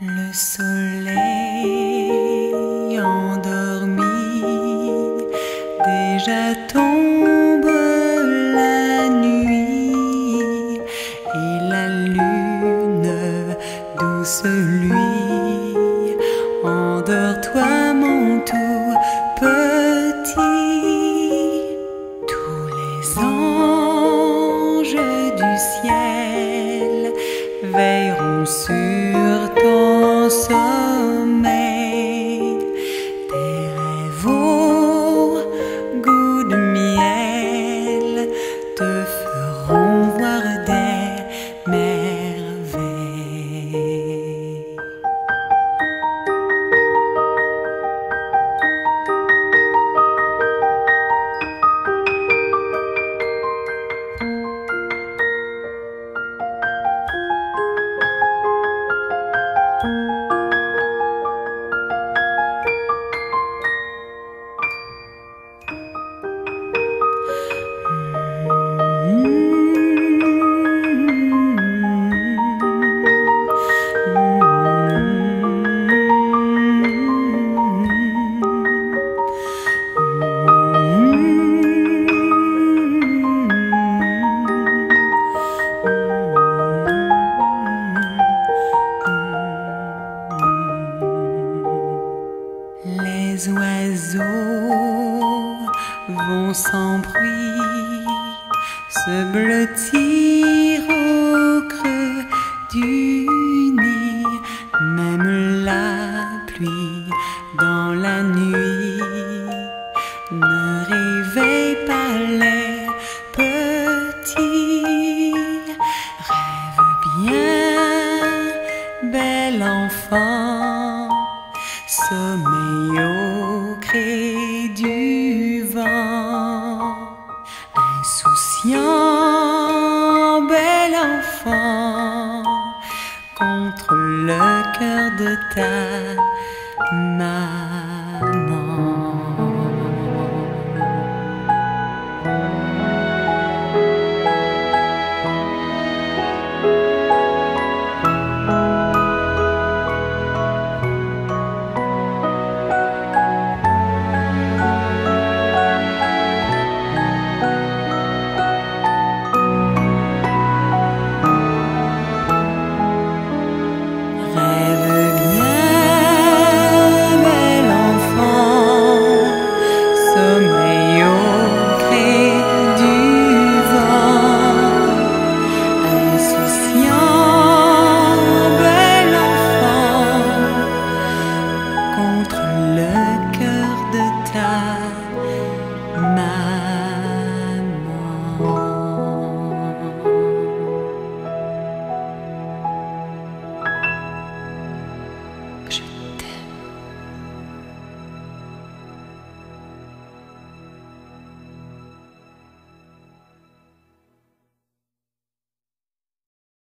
Le soleil endormi, déjà tombe la nuit, et la lune douce lui. Endors-toi mon tout petit. Tous les anges du ciel veilleront sur ton sommeil. Tes rêves au goût de miel te feront voir des merveilles. Les oiseaux vont sans bruit se blottir au creux du nid. Même la pluie dans la nuit ne réveille pas les petits. Rêve bien, bel enfant, sommeil au gré du vent. Insouciant, bel enfant, contre le cœur de ta maman.